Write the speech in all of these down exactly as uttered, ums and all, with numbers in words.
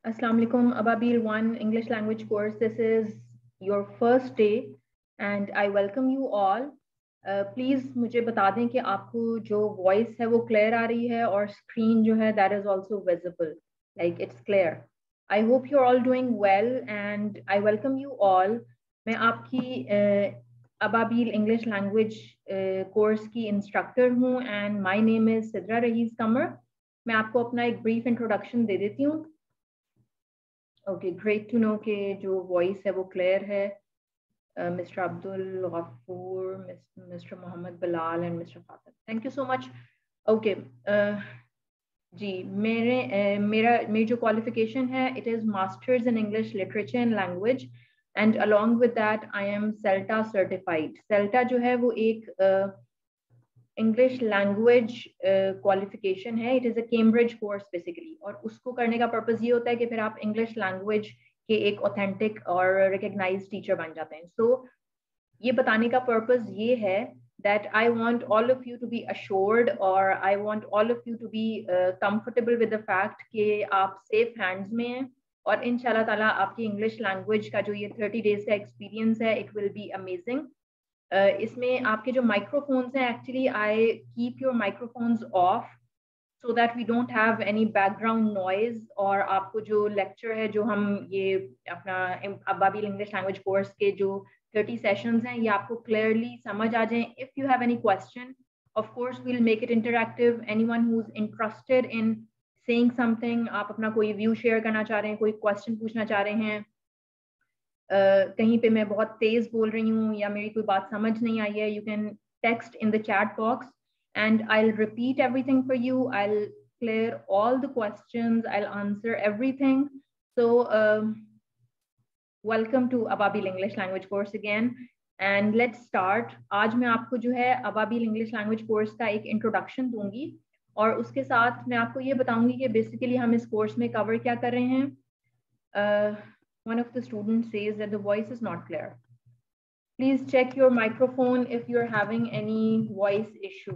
Assalamu alaikum, Ababil one English language course. This is your first day and I welcome you all. Uh, please मुझे बता दें कि आपको जो voice है वो clear आ रही है और screen जो है that is also visible, like it's clear. I hope you're all doing well and I welcome you all. मैं आपकी uh, Ababil English language uh, course की instructor हूँ and my name is Sidra Raheez Qamar. मैं आपको अपना एक brief introduction दे देती हूँ. ओके, ग्रेट टू नो कि जो वॉइस है वो क्लियर है. Mister Abdul Gafoor, mister Mohammad Bilal and mister Fatim, thank you so much. Okay ji, मेरे uh, मेरा मेरी जो क्वालिफिकेशन है it is masters in English literature and language and along with that I am CELTA certified. CELTA जो है वो एक uh, इंग्लिश लैंग्वेज क्वालिफिकेशन है. It is a Cambridge course basically, और उसको करने का पर्पज़ ये होता है कि फिर आप इंग्लिश लैंग्वेज के एक ऑथेंटिक और रिकग्नाइज्ड टीचर बन जाते हैं. सो so, ये बताने का पर्पज़ ये है that I want all of you to be assured or I want all of you to be uh, comfortable with the fact कि आप safe hands में हैं और इंशाल्लाह ताला आपकी इंग्लिश लैंग्वेज का जो ये थर्टी डेज का एक्सपीरियंस है it will be amazing. Uh, इसमें आपके जो माइक्रोफोन्स हैं actually I keep your microphones off so that we don't have any background noise. और आपको जो लेक्चर है जो हम ये अपना अबाबिल इंग्लिश लैंग्वेज कोर्स के जो थर्टी सेशंस हैं ये आपको क्लियरली समझ आ जाएं. If you have any question of course we will make it interactive. Anyone who is interested in saying something, आप अपना कोई व्यू शेयर करना चाह रहे हैं, कोई क्वेश्चन पूछना चाह रहे हैं, Uh, कहीं पे मैं बहुत तेज बोल रही हूँ या मेरी कोई बात समझ नहीं आई है, you can text in the chat box and I will repeat everything for you. I will clear all the questions, I will answer everything. So welcome to Ababil English language course again and let's start. आज मैं आपको जो है अबाबिल English language course का एक introduction दूंगी और उसके साथ मैं आपको ये बताऊंगी कि बेसिकली हम इस कोर्स में कवर क्या कर रहे हैं. uh, One of the students says that the voice is not clear. Please check your microphone if you're having any voice issue.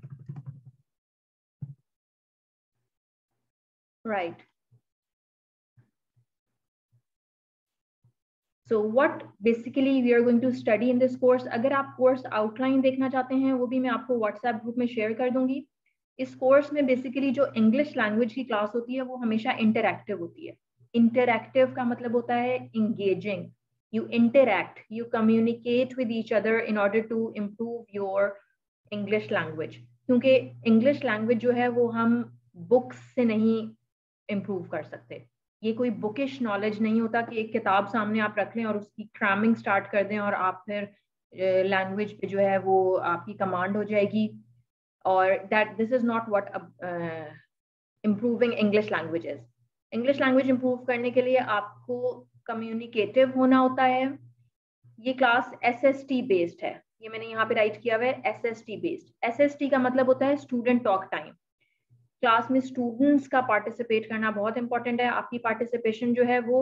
Right. So what basically we are going to study in this course. अगर आप course outline देखना चाहते हैं वो भी मैं आपको WhatsApp group में share कर दूंगी. इस course में basically जो English language की class होती है वो हमेशा interactive होती है. Interactive का मतलब होता है engaging. You interact, you communicate with each other in order to improve your English language. क्योंकि English language जो है वो हम books से नहीं improve कर सकते. ये कोई बुकिश नॉलेज नहीं होता कि एक किताब सामने आप रख लें और उसकी क्रैमिंग स्टार्ट कर दें और आप फिर लैंग्वेज uh, पे जो है वो आपकी कमांड हो जाएगी. और that this is not what improving English language is. English language improve करने के लिए आपको कम्युनिकेटिव होना होता है. ये class S S T based है, ये मैंने यहाँ पे राइट किया हुआ है S S T based. S S T का मतलब होता है स्टूडेंट टॉक टाइम. क्लास में स्टूडेंट्स का पार्टिसिपेट करना बहुत इंपॉर्टेंट है. आपकी पार्टिसिपेशन जो है वो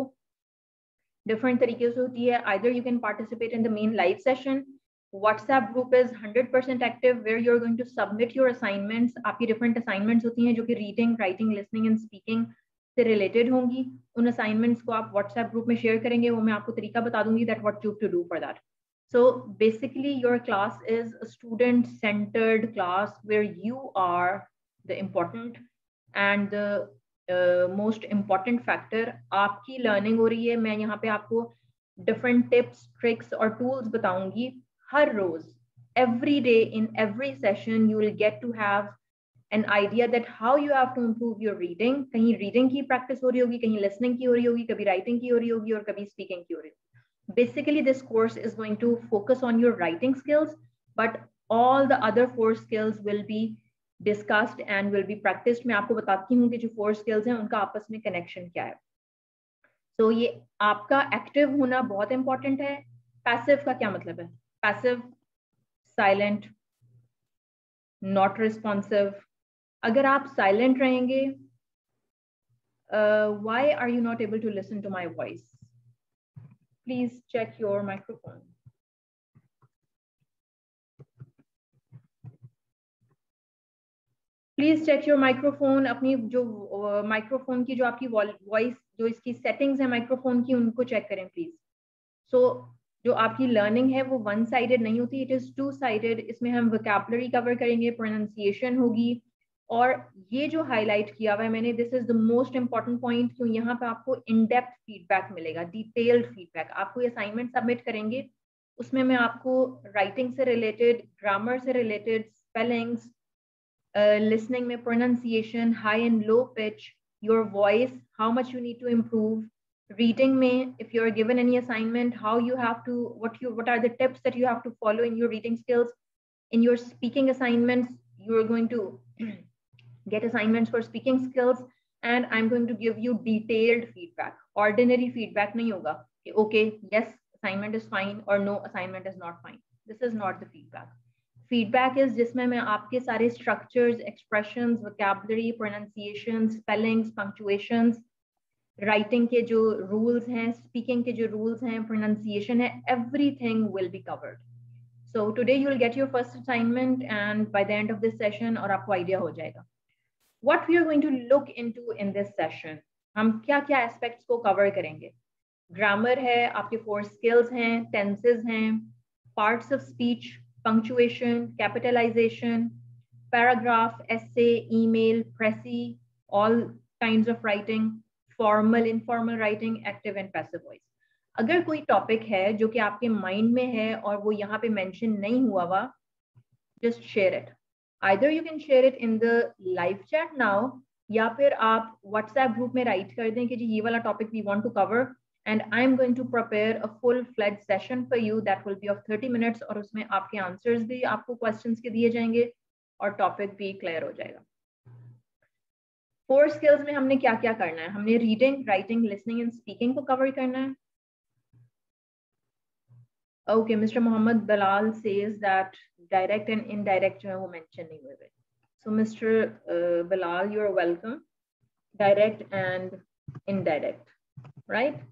डिफरेंट तरीके से होती है. Either you can participate in the main live session. WhatsApp group is hundred percent active where you are going to submit your assignments. आपकी डिफरेंट असाइनमेंट्स होती हैं जो कि reading, writing, listening and speaking से रिलेटेड होंगी. उन assignments को आप व्हाट्सएप ग्रुप में शेयर करेंगे, वो मैं आपको तरीका बता दूंगी that what you to do for that. So basically your class is a student centered class where you are the important and the uh, most important factor. आपकी learning हो रही है. मैं यहाँ पे आपको different tips, tricks और tools बताऊंगी हर रोज. Every day in every session you will get to have an idea that how you have to improve your reading. कहीं reading की practice हो रही होगी, कहीं listening की हो रही होगी, कभी writing की हो रही होगी और कभी speaking की हो रही होगी. Basically this course is going to focus on your writing skills, but all the other four skills will be discussed and will be practiced. मैं आपको बताती हूँ कि जो four skills हैं उनका आपस में connection क्या है. So ये आपका active होना बहुत important है. Passive का क्या मतलब है? Passive, silent, not responsive. अगर आप silent रहेंगे, uh, why are you not able to listen to my voice? Please check your microphone. Please check your microphone, अपनी जो माइक्रोफोन uh, की जो आपकी वॉइस जो इसकी सेटिंग्स है माइक्रोफोन की, उनको चेक करें प्लीज। सो so, जो आपकी लर्निंग है वो वन साइडेड नहीं होती, इट इज टू साइडेड। इसमें हम वोकैबुलरी कवर करेंगे, प्रोनाउंसिएशन होगी, और ये जो हाईलाइट किया हुआ है मैंने, this is the most important point, क्यों यहाँ पे आपको इन डेप्थ फीडबैक मिलेगा, डिटेल्ड फीडबैक। आपको ये असाइनमेंट सबमिट करेंगे, उसमें मैं आपको राइटिंग से रिलेटेड, ग्रामर से रिलेटेड, स्पेलिंग्स, लिसनिंग में pronunciation, high and low pitch, your voice, how much you need to improve, reading mein, if you're given any assignment, how you have to, what you what are the tips that you have to follow in your reading skills. In your speaking assignments, you're going to get assignments for speaking skills, and I'm going to give you detailed feedback. Ordinary feedback nahi hoga ki okay, yes, assignment is fine, or no, assignment is not fine. This is not the feedback. Feedback is जिसमें मैं आपके सारे structures, expressions, vocabulary, pronunciation, spellings, punctuations, writing के जो rules हैं, speaking के जो rules हैं, प्रोनाउंसिएशन है, everything will be covered. So today you will get your first assignment and by the end of this session, और आपको आइडिया हो जाएगा what we are going to look into in this session. हम क्या क्या aspects को cover करेंगे। Grammar है, आपके फोर स्किल्स हैं, टेंसेस हैं, parts of speech, punctuation, capitalisation, paragraph, essay, email, precis, all kinds of writing, formal, informal writing, active and passive voice. अगर कोई टॉपिक है जो कि आपके माइंड में है और वो यहाँ पे मेंशन नहीं हुआ हुआ, just share it. Either you can share it in the live chat now, या फिर आप व्हाट्सएप ग्रुप में राइट कर दें कि जी ये वाला topic we want to cover, and I am going to prepare a full fledged session for you that will be of thirty minutes, और उसमें आपके आंसर्स भी आपको क्वेश्चंस के दिए जाएंगे और टॉपिक भी क्लियर हो जाएगा। फोर स्किल्स में हमने क्या क्या करना है? हमने reading, writing, listening and speaking को कवर करना है। Okay, mister Mohammad Balal says that direct and indirect जो है वो मेंशन नहीं हुए। So mister Balal, you are welcome. Direct and indirect, right.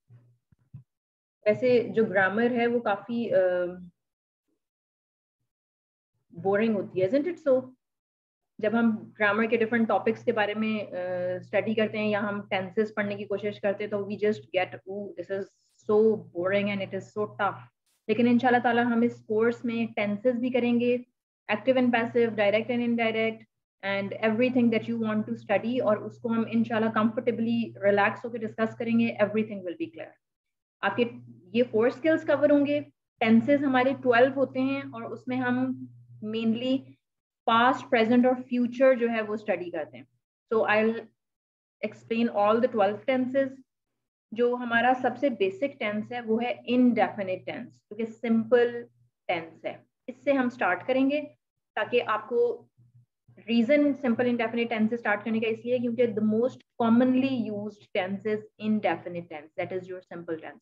वैसे जो ग्रामर है वो काफी बोरिंग uh, होती है, isn't it so? जब हम ग्रामर के डिफरेंट टॉपिक्स के बारे में स्टडी uh, करते हैं या हम टेंसेस पढ़ने की कोशिश करते हैं, तो we just get this is so boring and it is so tough. लेकिन इंशाल्लाह ताला हम इस कोर्स में टेंसेस भी करेंगे, active and passive, direct and indirect, and everything that you want to study, और उसको हम इंशाल्लाह कंफर्टेबली रिलैक्स होकर डिस्कस करेंगे। Everything will be clear. आपके ये फोर स्किल्स कवर होंगे। टेंसेस हमारे ट्वेल्व होते हैं, और उसमें हम मेनली पास्ट, प्रेजेंट और फ्यूचर जो है वो स्टडी करते हैं। So I will explain all the twelve tenses. जो हमारा सबसे बेसिक टेंस है वो है इनडेफिनिट टेंस, क्योंकि सिंपल टेंस है। इससे हम स्टार्ट करेंगे, ताकि आपको रीजन सिंपल इंडेफिनिट टेंस से स्टार्ट करने का इसलिए क्योंकि the most commonly used tense is indefinite tense, that is your simple tense.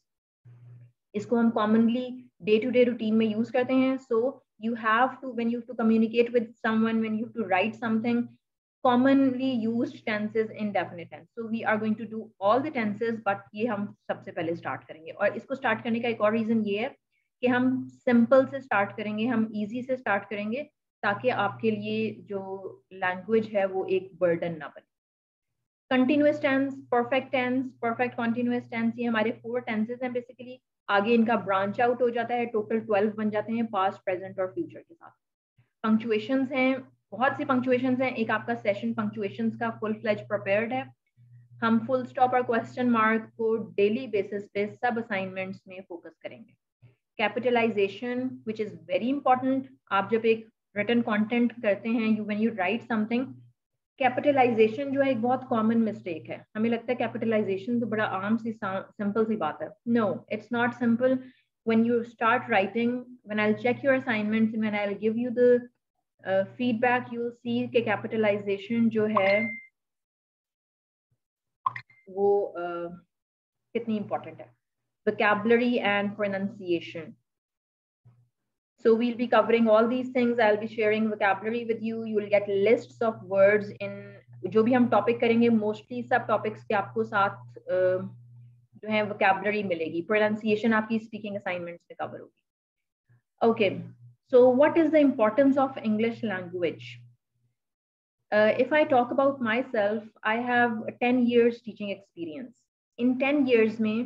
इसको हम commonly day to day routine में यूज करते हैं। सो you have to, when you have to communicate with someone, when you have to write something, commonly used tenses indefinite tense. So we are going to do all the tenses, but ये हम सबसे पहले start करेंगे। और इसको start करने का एक और reason ये है कि हम simple से start करेंगे, हम easy से start करेंगे, ताकि आपके लिए जो language है वो एक burden ना बने। Continuous tense, perfect tense, perfect continuous tense, ये हमारे four tenses हैं basically। आगे इनका ब्रांच आउट हो जाता है, टोटल ट्वेल्व बन जाते हैं पास्ट, प्रेजेंट और फ्यूचर के साथ। पंक्चुएशंस हैं, बहुत सी पंक्चुएशंस हैं। एक आपका सेशन पंक्चुएशंस का फुल फ्लेज प्रिपेयर्ड है। हम फुल स्टॉप और क्वेश्चन मार्क को डेली बेसिस पे सब असाइनमेंट्स में फोकस करेंगे। Capitalisation, which is very important. आप जब एक रिटन कंटेंट करते हैं, you when you write something, capitalisation जो है एक बहुत कॉमन मिस्टेक है। हमें लगता है कैपिटलाइजेशन तो बड़ा आम सी सिंपल सी बात है। No, it's not simple. When you start writing, when I will check your assignments, when I will give you the feedback, you will see कि कैपिटलाइजेशन जो है वो uh, कितनी इंपॉर्टेंट है। vocabulary and pronunciation. So we'll be covering all these things. I'll be sharing vocabulary with you. You will get lists of words in जो भी हम topic करेंगे, मोस्टली सब टॉपिक्स के आपको साथ uh, जो है vocabulary मिलेगी। प्रोनाउंसिएशन आपकी स्पीकिंग असाइनमेंट्स में कवर होगी। Okay, so what is the importance of English language? Uh, if I talk about myself, I have ten years teaching experience. In ten years, mein,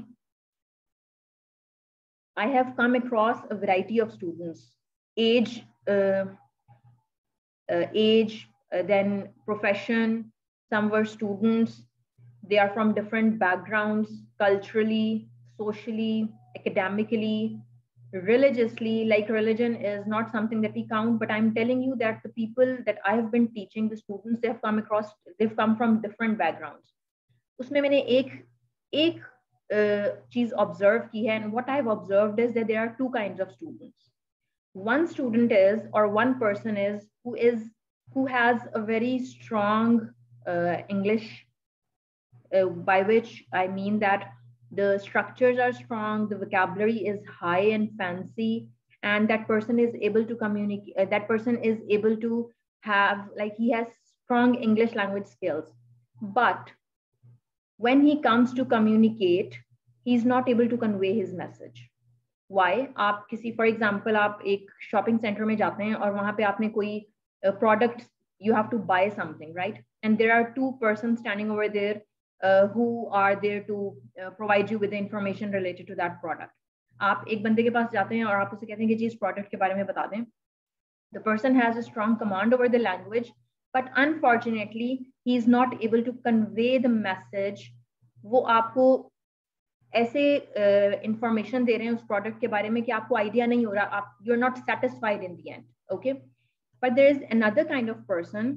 I have come across a variety of students, age, uh, uh, age, uh, then profession. Some were students. They are from different backgrounds, culturally, socially, academically, religiously. Like religion is not something that we count, but I'm telling you that the people that I have been teaching, the students, they have come across, they've come from different backgrounds. उसमें मैंने एक एक चीज observe की है, and what I've observed is that there are two kinds of students. One student is, or one person is, who is who has a very strong uh, English, uh, by which I mean that the structures are strong, the vocabulary is high and fancy, and that person is able to communicate, uh, that person is able to have, like, he has strong English language skills. But when he comes to communicate, he's not able to convey his message. Why? आप किसी, for example, आप एक shopping center में जाते हैं और वहाँ पे आपने कोई product, you have to buy something, right? And there are two persons standing over there uh, who are there to uh, provide you with the information related to that product. आप एक बंदे के पास जाते हैं और आप उसे कहते हैं कि जी इस product के बारे में बता दें. The person has a strong command over the language, but unfortunately he is not able to convey the message. वो आपको ऐसे इंफॉर्मेशन uh, दे रहे हैं उस प्रोडक्ट के बारे में कि आपको आइडिया नहीं हो रहा, आप you are not satisfied in the end. Okay, but there is another kind of person,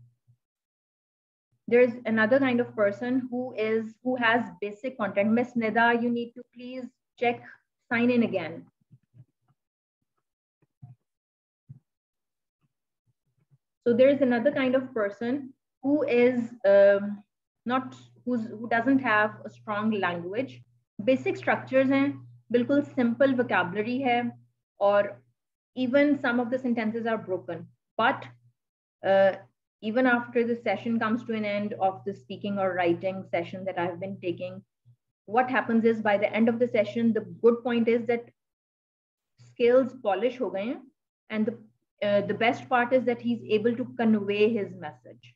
there is another kind of person who is who has basic content. Miss Nida, you need to please check, sign in again. So there is another kind of person who is um, not who's who doesn't have a strong language. Basic structures हैं, बिल्कुल simple vocabulary है, और even some of the sentences are broken. But uh, even after the session comes to an end of the speaking or writing session that I've been taking, what happens is by the end of the session, the good point is that skills polish हो गए हैं, and the uh, the best part is that he's able to convey his message.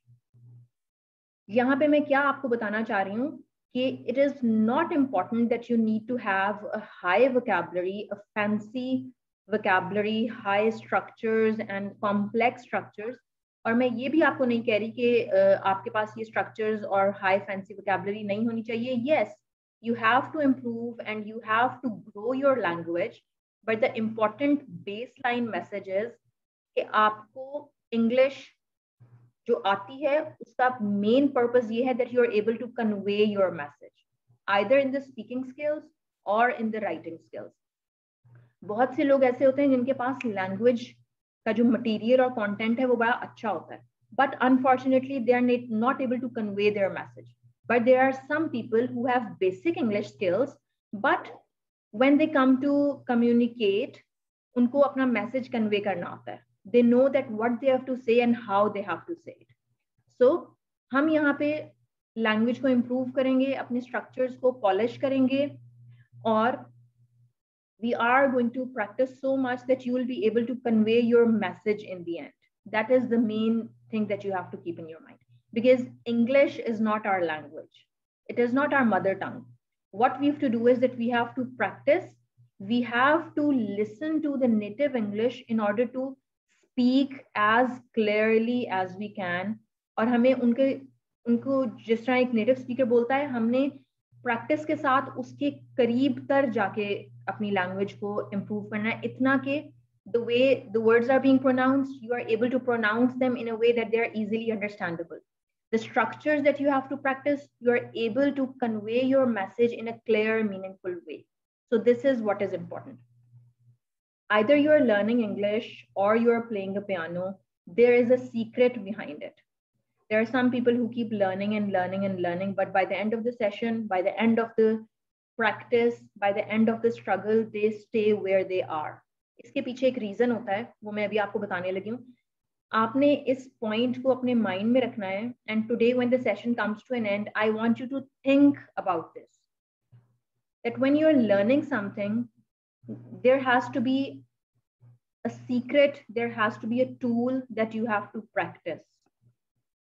यहाँ पे मैं क्या आपको बताना चाह रही हूँ कि it is not important that you need to have a high vocabulary, a fancy vocabulary, high structures and complex structures. और मैं ये भी आपको नहीं कह रही कि uh, आपके पास ये structures और high fancy vocabulary नहीं होनी चाहिए. Yes, you have to improve and you have to grow your language, but the important baseline message is कि आपको English जो आती है उसका मेन पर्पस ये है that you are able to convey your message either in the speaking skills or in the writing skills. बहुत से लोग ऐसे होते हैं जिनके पास लैंग्वेज का जो मटेरियल और कंटेंट है वो बड़ा अच्छा होता है, but unfortunately they are not able to convey their message. But there are some people who have basic English skills, but when they come to communicate, उनको अपना मैसेज कन्वे करना होता है. They know that what they have to say and how they have to say it. So हम यहाँ पे language को improve करेंगे, अपने स्ट्रक्चर्स को पॉलिश करेंगे, और we are going to practice so much that you will be able to convey your message in the end. That is the main thing that you have to keep in your mind, because English is not our language. It is not our mother tongue. What we have to do is that we have to practice. We have to listen to the native English in order to speak as clearly as we can. और हमें उनके उनको जिस तरह एक native speaker बोलता है, हमने प्रैक्टिस के साथ उसके करीब तर जाके अपनी लैंग्वेज को इम्प्रूव करना है, इतना कि the way the words are being pronounced, you are able to pronounce them in a way that they are easily understandable. The structures that you have to practice, you are able to convey your message in a clear, meaningful way. So this is what is important. Either you are learning English or you are playing a piano, there is a secret behind it. There are some people who keep learning and learning and learning, but by the end of the session, by the end of the practice, by the end of the struggle, they stay where they are. इसके पीछे एक reason होता है, वो मैं अभी आपको बताने लगी हूँ. आपने इस पॉइंट को अपने माइंड में रखना है, and today when the session comes to an end, I want you to think about this. That when you are learning something, there has to be a secret, there has to be a tool that you have to practice.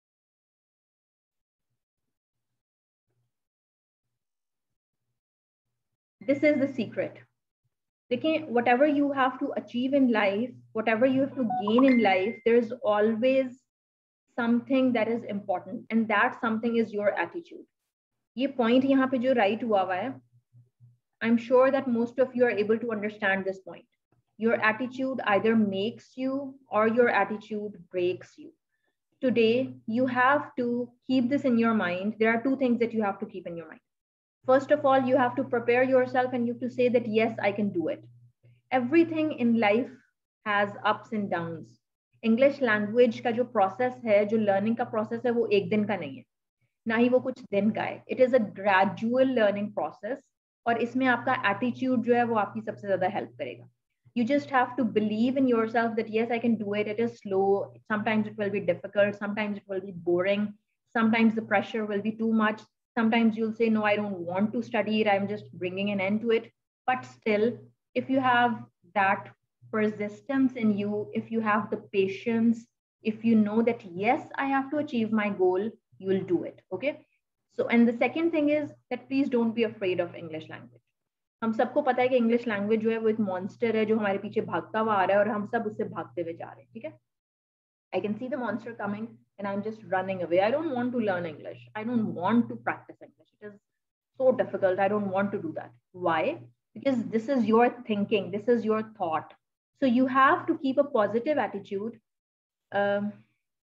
This is the secret. देखिए, whatever you have to achieve in life, whatever you have to gain in life, there's always something that is important, and that something is your attitude. ये point यहाँ पे जो write हुआ हुआ है, I'm sure that most of you are able to understand this point. Your attitude either makes you or your attitude breaks you. Today, you have to keep this in your mind. There are two things that you have to keep in your mind. First of all, you have to prepare yourself and you have to say that, yes, I can do it. Everything in life has ups and downs. English language का जो process है, जो learning का process है, वो एक दिन का नहीं है, ना ही वो कुछ दिन का है. It is a gradual learning process, और इसमें आपका attitude जो है वो आपकी सबसे ज़्यादा help करेगा. You just have to believe in yourself that, yes, I can do it. It is slow. Sometimes it will be difficult. Sometimes it will be boring. Sometimes the pressure will be too much. Sometimes you'll say, no, I don't want to study it. I'm just bringing an end to it. But still, if you have that persistence in you, if you have the patience, if you know that, yes, I have to achieve my goal, you will do it. Okay. So, and the second thing is that please don't be afraid of English language. हम सबको पता है कि English language जो है वो एक monster है जो हमारे पीछे भागता हुआ आ रहा है और हम सब उससे भागते हुए जा रहे हैं. ठीक है. I can see the monster coming and I'm just running away. I don't want to learn English. I don't want to practice English. It is so difficult. I don't want to do that. Why? Because this is your thinking. This is your thought. So you have to keep a positive attitude, um,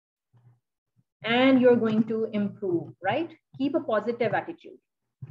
and you're going to improve, right? Keep a positive attitude.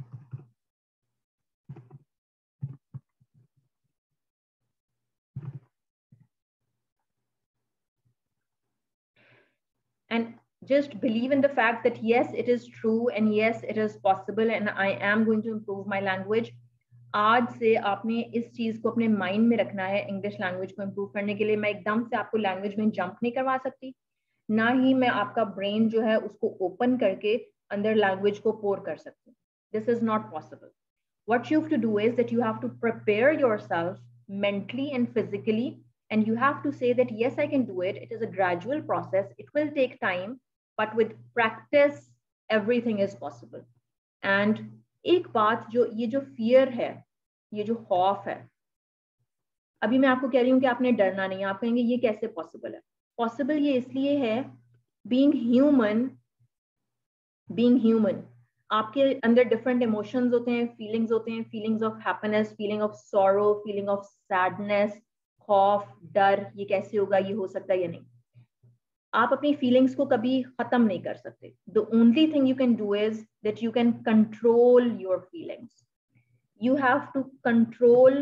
And just believe in the fact that, yes, it is true, and yes, it is possible, and I am going to improve my language. आज से आपने इस चीज को अपने mind में रखना है. इंग्लिश लैंग्वेज को इम्प्रूव करने के लिए मैं एकदम से आपको लैंग्वेज में जंप नहीं करवा सकती, ना ही मैं आपका ब्रेन जो है उसको ओपन करके अंदर लैंग्वेज को पोर कर सकती. This is not possible. What you have to do is that you have to prepare yourself mentally and physically. And you have to say that, yes, I can do it. It is a gradual process. It will take time, but with practice, everything is possible. And एक बात जो ये जो fear है, ये जो खौफ है, अभी मैं आपको कह रही हूँ कि आपने डरना नहीं है. आप कहेंगे ये कैसे possible है? Possible ये इसलिए है, being human, being human, आपके अंदर different emotions होते हैं, feelings होते हैं, feelings of happiness, feeling of sorrow, feeling of sadness, खौफ, डर, ये कैसे होगा, ये हो सकता है या नहीं. आप अपनी फीलिंग्स को कभी खत्म नहीं कर सकते. The only thing you can do is that you can control your feelings. You have to control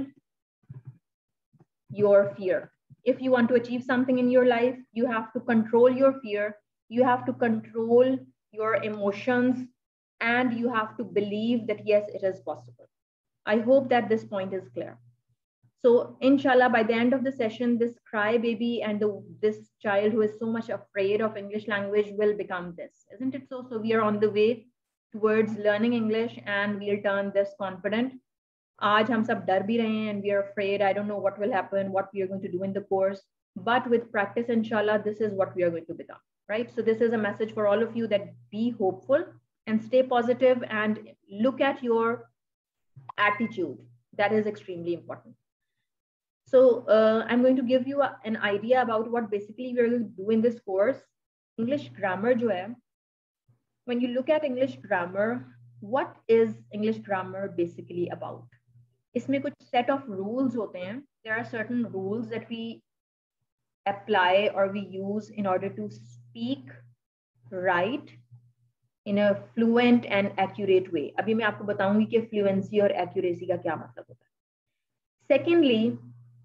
your fear. If you want to achieve something in your life, you have to control your fear. You have to control your emotions, and you have to believe that, yes, it is possible. I hope that this point is clear. So inshallah, by the end of the session, this crybaby and the, this child who is so much afraid of English language will become this, isn't it so? So we are on the way towards learning English, and we'll turn this confident. Aaj hum sab dar bhi rahe hain, and we are afraid. I don't know what will happen, what we are going to do in the course. But with practice, inshallah, this is what we are going to become, right? So this is a message for all of you, that be hopeful and stay positive and look at your attitude. That is extremely important. So uh, I'm going to give you a, an idea about what basically we're going to do in this course. English grammar jo hai, when you look at English grammar, what is English grammar basically about? Isme kuch set of rules hote hain. There are certain rules that we apply or we use in order to speak, write in a fluent and accurate way. Abhi main aapko bataungi ki fluency aur accuracy ka kya matlab hota hai. Secondly,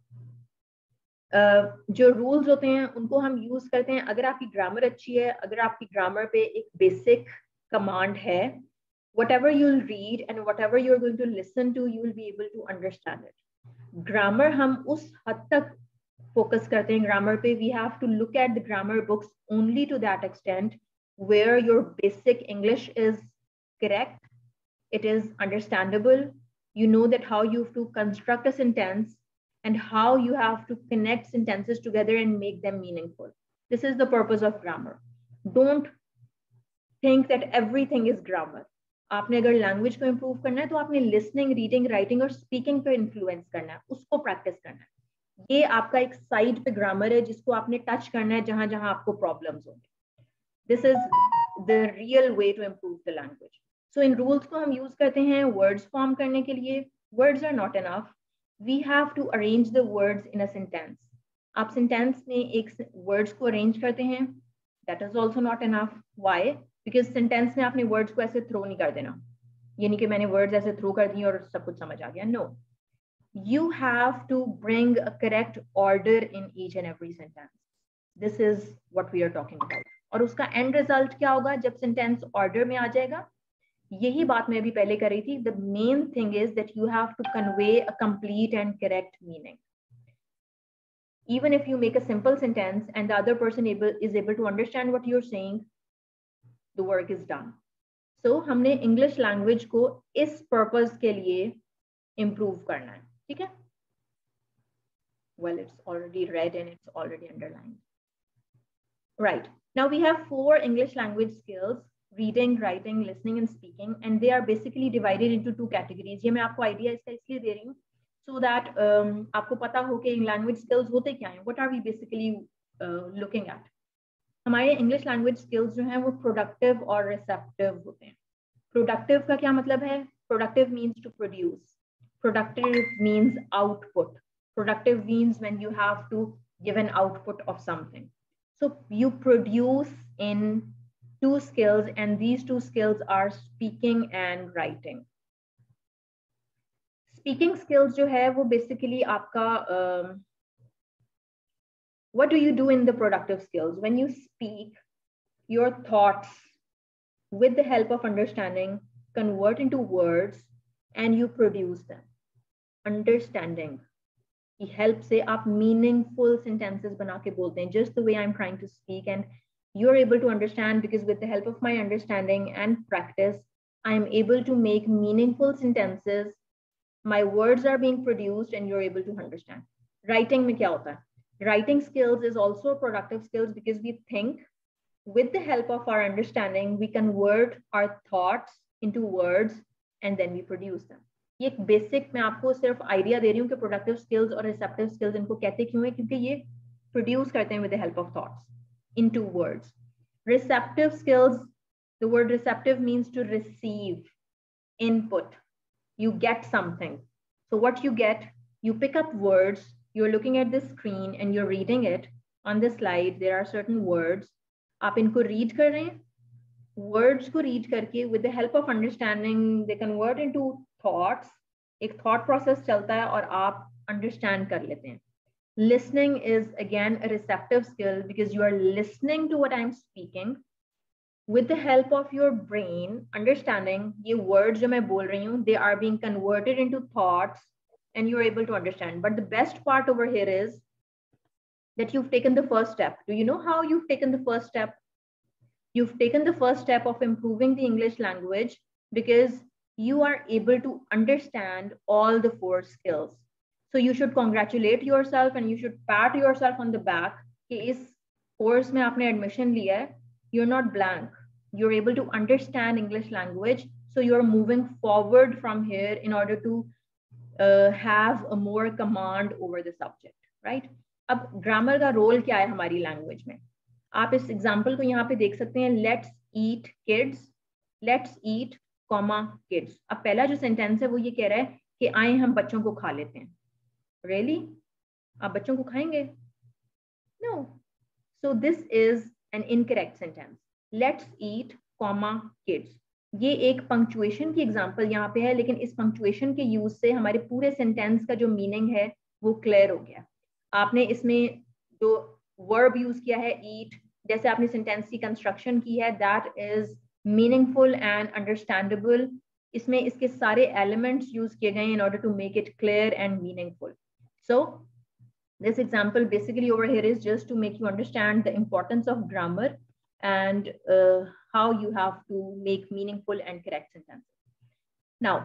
Uh, जो rules होते हैं उनको हम use करते हैं अगर आपकी grammar अच्छी है, अगर आपकी ग्रामर पे एक बेसिक कमांड है, whatever you'll read and whatever you're going to listen to, you will be able to understand it. Grammar हम उस हद तक फोकस करते हैं ग्रामर पे, we have to look at the grammar books only to that extent where your basic English is correct, it is understandable, you know that how you have to construct a sentence and how you have to connect sentences together and make them meaningful. This is the purpose of grammar. Don't think that everything is grammar. आपने अगर language को improve करना है तो आपने listening, reading, writing और speaking पे influence करना है, उसको प्रैक्टिस करना है। ये आपका एक साइड पे ग्रामर है जिसको आपने टच करना है जहां जहां आपको प्रॉब्लम्स होंगे। This is the real way to improve the language. So इन रूल्स को हम यूज करते हैं वर्ड्स फॉर्म करने के लिए। Words are not enough, we have to arrange the words in a sentence. आप सेंटेंस में एक वर्ड्स को अरेंज करते हैं, that is also not enough. Why? Because sentence में आपने वर्ड्स को ऐसे थ्रो नहीं कर देना, ये नहीं कि मैंने वर्ड्स ऐसे थ्रो कर दिए और सब कुछ समझ आ गया। No, you have to bring a correct order in each and every sentence. This is what we are talking about. और उसका एंड रिजल्ट क्या होगा जब सेंटेंस ऑर्डर में आ जाएगा? यही बात मैं अभी पहले कर रही थी। The main thing is that you have to convey a complete and correct meaning. Even if you make a simple sentence and the other person able is able to understand what you're saying, the work is done. So हमने English language को इस purpose के लिए improve करना है, ठीक है? Well, it's already read and it's already underlined. Right. Now we have four English language skills: reading, writing, listening, and speaking, and they are basically divided into two categories. ये मैं आपको idea इसका इसलिए दे रही हूँ so that um, आपको पता हो कि language skills होते क्या हैं. What are we basically uh, looking at? हमारे इंग्लिश लैंग्वेज स्किल्स जो हैं वो प्रोडक्टिव और रिसेप्टिव होते हैं। प्रोडक्टिव का क्या मतलब है? Productive means to produce, productive means output, productive means when you have to give an output of something. So you produce in two skills and these two skills are speaking and writing. Speaking skills जो है वो basically आपका uh, what do you do in the productive skills? When you speak, your thoughts, with the help of understanding, convert into words and you produce them. Understanding की help से आप meaningful sentences बना के बोलते हैं, just the way I'm trying to speak, and you're able to understand because with the help of my understanding and practice, I'm able to make meaningful sentences. My words are being produced and you're able to understand. Writing में क्या होता है? Writing skills is also productive skills because we think with the help of our understanding, we convert our thoughts into words and then we produce them. ये एक basic मैं आपको सिर्फ idea दे रही हूँ कि productive skills और receptive skills इनको कहते क्यों हैं, क्योंकि ये produce करते हैं with the help of thoughts into words. Receptive skills, the word receptive means to receive input. You get something. So what you get, you pick up words, you're looking at the screen and you're reading it. On the slide, there are certain words. आप इनको read कर रहे हैं. Words को read करके, with the help of understanding, they convert into thoughts. एक thought process चलता है और आप understand कर लेते हैं. Listening is again a receptive skill because you are listening to what I'm speaking. With the help of your brain, understanding, ये words जो मैं बोल रही हूँ, they are being converted into thoughts and you're able to understand. But the best part over here is that you've taken the first step. Do you know how you've taken the first step? You've taken the first step of improving the English language because you are able to understand all the four skills. So you should congratulate yourself and you should pat yourself on the back कि इस course में आपने admission लिया है. You're not blank. You're able to understand English language. So you're moving forward from here in order to uh, have a more command over the subject, right? अब grammar का role क्या है हमारी language में? आप इस example को यहाँ पे देख सकते हैं. Let's eat kids. Let's eat, comma kids. अब पहला जो sentence है वो ये कह रहा है कि आए हम बच्चों को खा लेते हैं. Really? आप बच्चों को खाएंगे? No. So this is an incorrect sentence. Let's eat, comma kids. ये एक punctuation की example यहाँ पे है, लेकिन इस punctuation के use से हमारे पूरे sentence का जो meaning है वो clear हो गया. आपने इसमें जो verb use किया है eat, जैसे आपने sentence की construction की है, that is meaningful and understandable. इसमें इसके सारे elements use किए गए in order to make it clear and meaningful. So this example basically over here is just to make you understand the importance of grammar and uh, how you have to make meaningful and correct sentences. Now,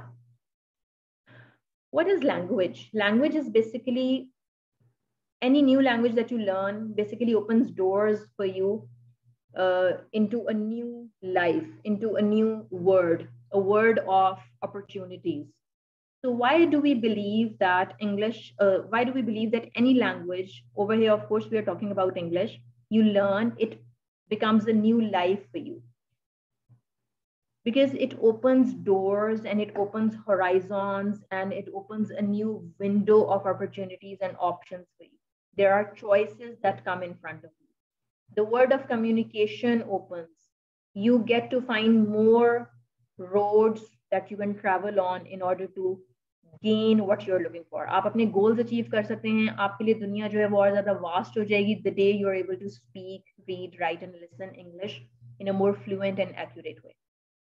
what is language? Language is basically any new language that you learn basically opens doors for you uh, into a new life, into a new world. a word of opportunities. So why do we believe that English, uh, why do we believe that any language, over here, of course, we are talking about English, you learn, it becomes a new life for you? Because it opens doors and it opens horizons and it opens a new window of opportunities and options for you. There are choices that come in front of you. The word of communication opens. You get to find more roads that you can travel on in order to gain what you're looking for. आप अपने goals achieve कर सकते हैं. आपके लिए दुनिया जो है वो और ज़्यादा vast हो जाएगी the day you're able to speak, read, write and listen English in a more fluent and accurate way.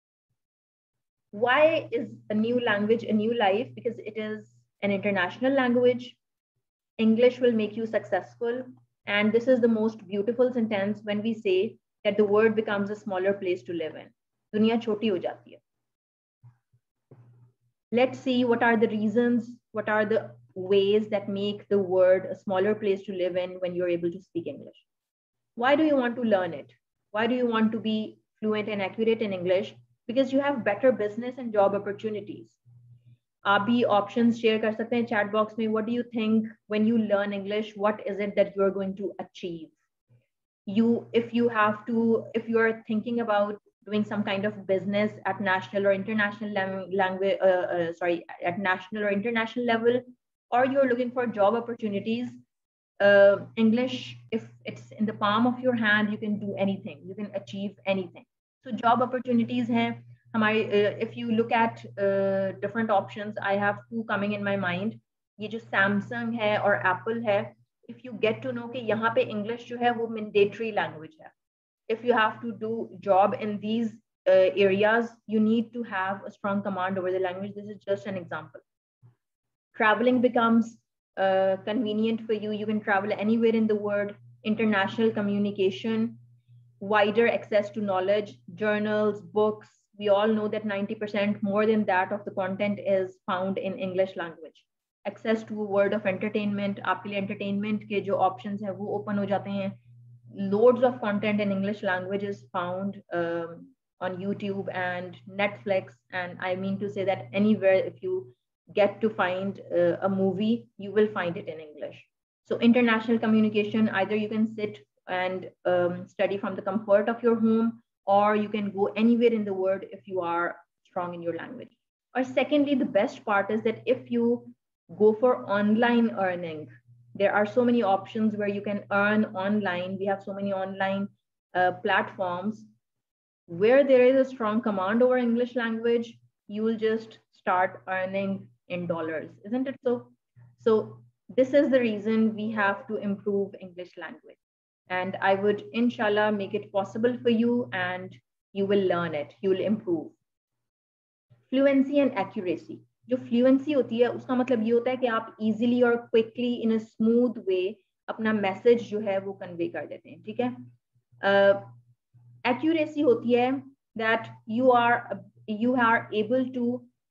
Why is a new language a new life? Because it is an international language. English will make you successful. And this is the most beautiful sentence when we say that the world becomes a smaller place to live in. Dunya choti ho jati hai. Let's see what are the reasons, what are the ways that make the world a smaller place to live in when you're able to speak English. Why do you want to learn it? Why do you want to be fluent and accurate in English? Because you have better business and job opportunities. आप भी options share कर सकते हैं chat box में. What do you think when you learn English? What is it that you're going to achieve? You, if you have to, if you're thinking about doing some kind of business at national or international language, uh, uh, sorry, at national or international level, or you're looking for job opportunities, uh, English, if it's in the palm of your hand, you can do anything. You can achieve anything. So job opportunities hai. हमारे, uh, if you look at uh, different options, I have two coming in my mind. ये जो Samsung है और Apple है, if you get to know कि यहाँ पे English जो है वो mandatory language है. If you have to do job in these uh, areas, you need to have a strong command over the language. This is just an example. Traveling becomes uh, convenient for you. You can travel anywhere in the world. International communication, wider access to knowledge, journals, books. We all know that ninety percent more than that of the content is found in English language. Access to a world of entertainment. आपके लिए entertainment के जो options हैं वो open हो जाते हैं. Loads of content in English language is found um, on YouTube and Netflix. And I mean to say that anywhere, if you get to find uh, a movie, you will find it in English. So international communication, either you can sit and um, study from the comfort of your home, or you can go anywhere in the world if you are strong in your language. Or secondly, the best part is that if you go for online earning, there are so many options where you can earn online. We have so many online uh, platforms where there is a strong command over English language. You will just start earning in dollars, isn't it so? So this is the reason we have to improve English language. And I would, inshallah, make it possible for you, and you will learn it. You will improve. Fluency and accuracy. जो fluency होती है उसका मतलब ये होता है कि आप इजीली और quickly in a smooth way अपना मैसेज जो है वो कन्वे कर देते हैं. ठीक है. एक्यूरेसी uh, होती है that you are you are able to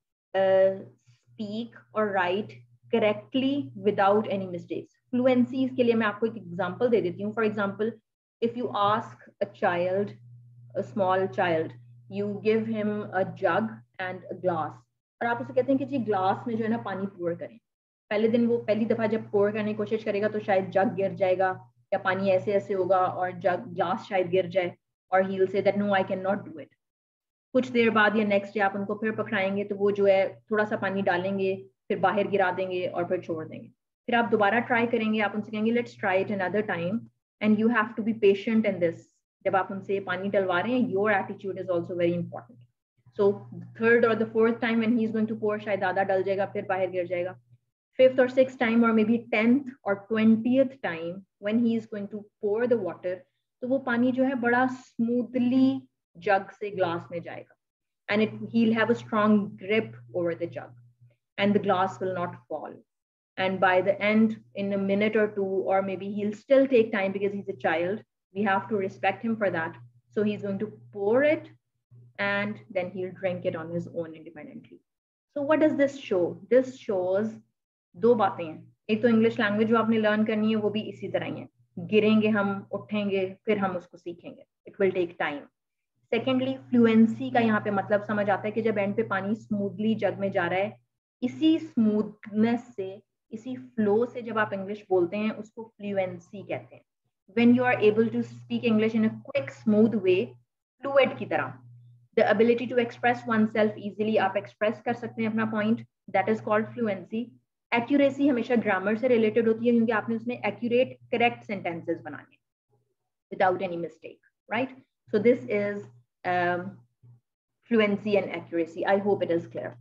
speak और write correctly without any mistakes. Fluency के लिए मैं आपको एक एग्जांपल दे देती हूँ. For example, if you ask a child, a small child, you give him a jug and a glass, और आप उसे कहते हैं कि जी ग्लास में जो है ना पानी पोर करें. पहले दिन वो पहली दफा जब पोर करने की कोशिश करेगा तो शायद जग गिर जाएगा या पानी ऐसे ऐसे होगा और जग ग्लास शायद गिर जाए, और he will say that no I can not do it. कुछ देर बाद या नेक्स्ट डे आप उनको फिर पकड़ाएंगे तो वो जो है थोड़ा सा पानी डालेंगे, फिर बाहर गिरा देंगे और फिर छोड़ देंगे. फिर आप दोबारा ट्राई करेंगे, आप उनसे कहेंगे let's try it another time, and you have to be patient in this. जब आप उनसे पानी डलवा रहे हैं, your attitude is also very important. So third or the fourth time when he's going to pour, शायद आधा डल जाएगा, फिर बाहर गिर जाएगा. Fifth or sixth time or maybe tenth or twentieth time when he is going to pour the water, तो वो पानी जो है बड़ा smoothly jug से glass में जाएगा, and it he'll have a strong grip over the jug, and the glass will not fall. And by the end, in a minute or two, or maybe he'll still take time because he's a child. We have to respect him for that. So he's going to pour it, and then he'll drink it on his own independently. So what does this show? This shows दो बातें हैं. एक तो English language जो आपने learn करनी है वो भी इसी तरह ही है. गिरेंगे हम, उठेंगे, फिर हम उसको सीखेंगे. It will take time. Secondly fluency का यहाँ पे मतलब समझ आता है कि जब एंड पे पानी स्मूथली जग में जा रहा है, इसी स्मूथनेस से, इसी फ्लो से जब आप इंग्लिश बोलते हैं उसको फ्लुएंसी कहते हैं। When you are able to speak English in a quick, smooth way, fluid की तरह, the ability to express oneself easily, आप express कर सकते हैं अपना point, that is called fluency. Accuracy हमेशा grammar से related होती है क्योंकि आपने उसमें accurate, correct sentences बनाने हैं without any mistake, right? So this is um, fluency and accuracy. I hope it is clear.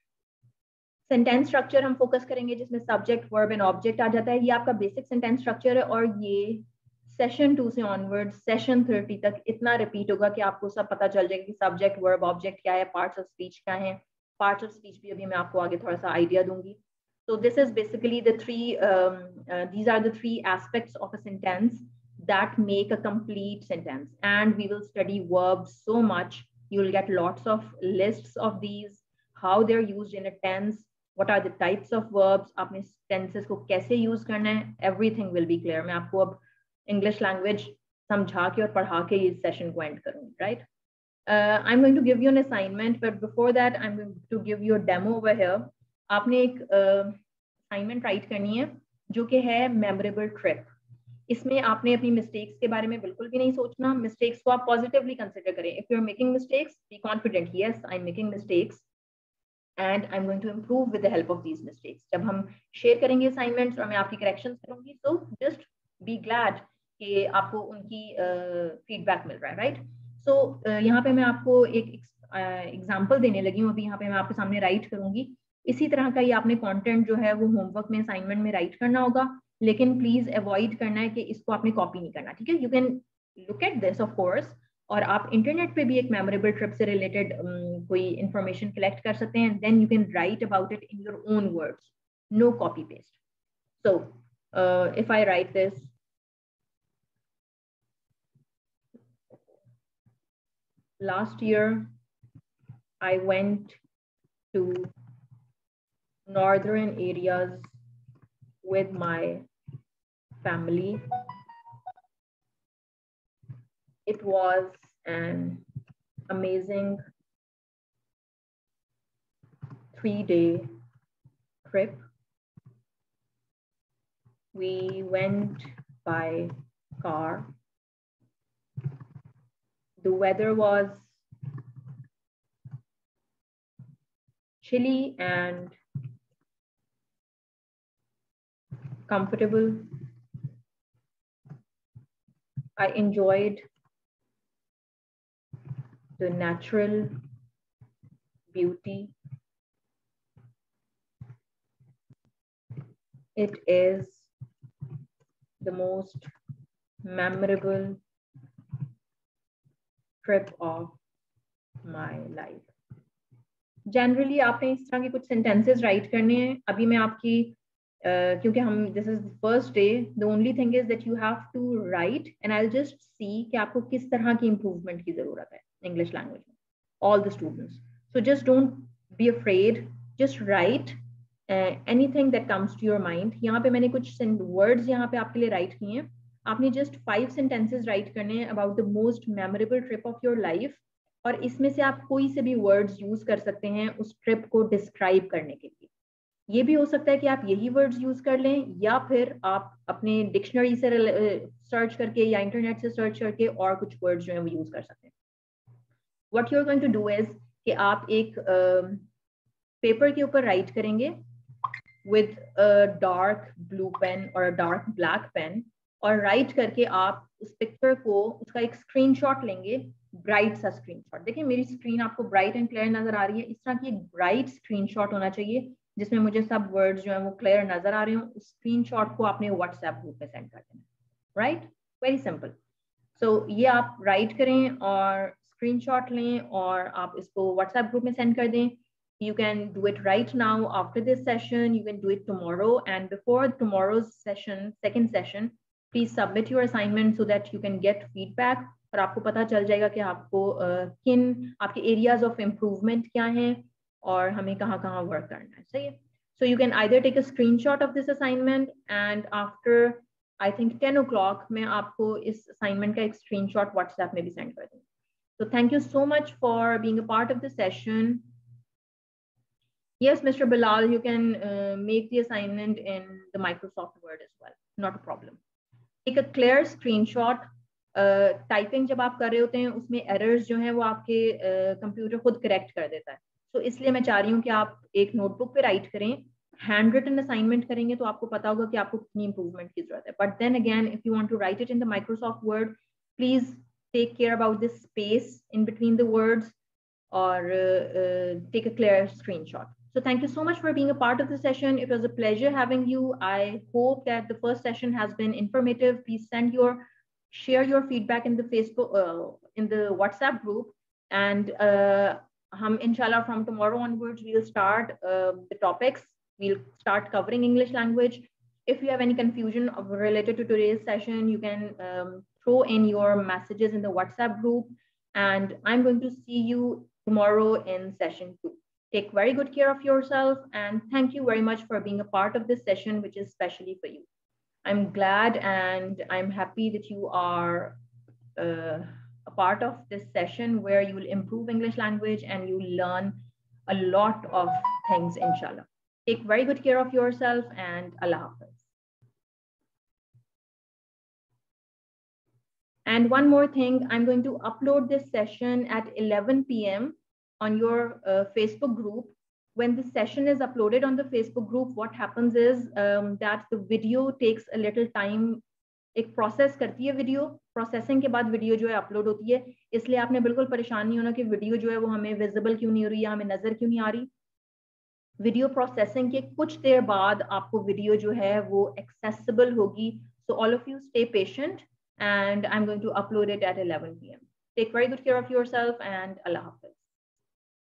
Sentence structure हम फोकस करेंगे जिसमें सब्जेक्ट, वर्ब एंड ऑब्जेक्ट आ जाता है। ये आपका बेसिक सेंटेंस स्ट्रक्चर है और ये सेशन टू से ऑनवर्ड सेशन थर्टी तक इतना रिपीट होगा कि आपको सब पता चल जाएगा कि सब्जेक्ट, वर्ब, ऑब्जेक्ट क्या है, पार्ट्स ऑफ स्पीच क्या है। पार्ट्स ऑफ स्पीच भी अभी मैं आपको आगे थोड़ा सा आइडिया दूंगी। So this is basically the three, um, uh, these are the three aspects of a sentence that make a complete sentence. And we will study verbs so much. You will get lots of lists of these, how they're used in a tense, what are the types of verbs, आपने tenses को कैसे use करना है, everything will be clear. मैं आपको अब English language समझा के और पढ़ा के इस session को end करूँगी, right? Uh, I'm going to give you an assignment, but before that, I'm going to give you a demo over here. आपने एक असाइनमेंट uh, राइट करनी है जो कि है मेमोरेबल ट्रिप। इसमें आपने अपनी मिस्टेक्स के बारे में बिल्कुल भी नहीं सोचना। मिस्टेक्स को आप पॉजिटिवली कंसिडर करें। If you are making mistakes, be confident, yes I am making mistakes and I am going to improve with the help of these mistakes. जब हम शेयर करेंगे असाइनमेंट्स और मैं आपकी करेक्शंस करूंगी, सो जस्ट बी ग्लैड कि आपको उनकी फीडबैक uh, मिल रहा है, राइट? सो so, uh, यहाँ पे मैं आपको एक एग्जाम्पल uh, देने लगी हूँ। अभी यहाँ पे मैं आपके सामने राइट करूंगी। इसी तरह का ये आपने कंटेंट जो है वो होमवर्क में, असाइनमेंट में राइट करना होगा, लेकिन प्लीज अवॉइड करना है कि इसको आपने कॉपी नहीं करना, ठीक है? You can look at this of course, और आप इंटरनेट पे भी एक मेमोरेबल ट्रिप से रिलेटेड um, कोई इंफॉर्मेशन कलेक्ट कर सकते हैं। Then you can write about it in your own words, no copy paste. So if I write this, last year I went to northern areas with my family. It was an amazing three-day trip. We went by car. The weather was chilly and comfortable. I enjoyed the natural beauty. It is the most memorable trip of my life. Generally आपने इस तरह के कुछ sentences write करने हैं। अभी मैं आपकी uh, क्योंकि हम this is the first day, the only thing is that you have to write and I'll just see कि आपको किस तरह की improvement की जरूरत है English language में, all the students. So just don't be afraid, just write uh, anything that comes to your mind. यहाँ पे मैंने कुछ words यहाँ पे आपके लिए write किए हैं। आपने just five sentences write करने हैं about the most memorable trip of your life, और इसमें से आप कोई से भी वर्ड्स यूज कर सकते हैं उस ट्रिप को डिस्क्राइब करने के लिए। ये भी हो सकता है कि आप यही वर्ड्स यूज कर लें, या फिर आप अपने डिक्शनरी से सर्च करके या इंटरनेट से सर्च करके और कुछ वर्ड्स जो हैं वो यूज कर सकते हैं। What you are going to do is कि आप एक पेपर uh, के ऊपर राइट करेंगे with a dark blue pen और अ डार्क ब्लैक पेन, और राइट करके आप उस पिक्चर को, उसका एक स्क्रीनशॉट लेंगे, ब्राइट सा स्क्रीनशॉट। देखिए मेरी स्क्रीन आपको ब्राइट एंड क्लियर नजर आ रही है। इस तरह की एक ब्राइट स्क्रीनशॉट होना चाहिए जिसमें मुझे सब वर्ड्स जो हैं वो क्लियर नजर आ रहे हो। उस स्क्रीनशॉट को आपने व्हाट्सएप ग्रुप पे सेंड कर देना, राइट? Very simple. सो ये आप राइट करें और स्क्रीनशॉट लें और आप इसको व्हाट्सएप ग्रुप में सेंड कर दें। You can do it right now after this session. You can do it tomorrow, and before tomorrow's session, second session, please submit your assignment so that you can get feedback. और आपको पता चल जाएगा कि आपको uh, किन आपके areas of improvement क्या हैं और हमें कहाँ कहाँ work करना है, सही है? So you can either take a screenshot of this assignment, and after I think ten o'clock मैं आपको इस assignment का एक screenshot WhatsApp में भी send कर दूँगी। So thank you so much for being a part of the session. Yes, Mister Bilal, you can uh, make the assignment in the Microsoft Word as well. Not a problem. Take a clear screenshot. Typing uh, जब आप कर रहे होते हैं उसमें errors जो हैं वो आपके कंप्यूटर uh, खुद करेक्ट कर देता है. तो so, इसलिए मैं चाह रही हूँ कि आप एक नोटबुक पे राइट करें. हैंड रिटन असाइनमेंट करेंगे तो आपको पता होगा कि आपको कितनी इंप्रूवमेंट की जरूरत है. But then again if you want to write it in the Microsoft Word, please take care about this space in between the words और take a clear screenshot. So thank you so much for being a part of the session. It was a pleasure having you. I hope that the first session has been informative. Please send your, share your feedback in the Facebook, uh, in the WhatsApp group. And uh, hum, inshallah, from tomorrow onwards, we'll start uh, the topics. We'll start covering English language. If you have any confusion of, related to today's session, you can um, throw in your messages in the WhatsApp group. And I'm going to see you tomorrow in session two. Take very good care of yourself, and thank you very much for being a part of this session, which is specially for you. I'm glad and I'm happy that you are uh, a part of this session where you will improve English language and you learn a lot of things, inshallah. Take very good care of yourself, and Allah Hafiz. And one more thing, I'm going to upload this session at eleven p m on your uh, Facebook group. When the session is uploaded on the Facebook group, what happens is um, that the video takes a little time. एक process करती है video, processing के बाद video जो है upload होती है. इसलिए आपने बिल्कुल परेशान नहीं होना कि video जो है वो हमें visible क्यों नहीं हो रही है, हमें नजर क्यों नहीं आ रही. Video processing के कुछ देर बाद आपको video जो है वो accessible होगी. So all of you stay patient, and I'm going to upload it at eleven p m Take very good care of yourself, and Allah Hafiz.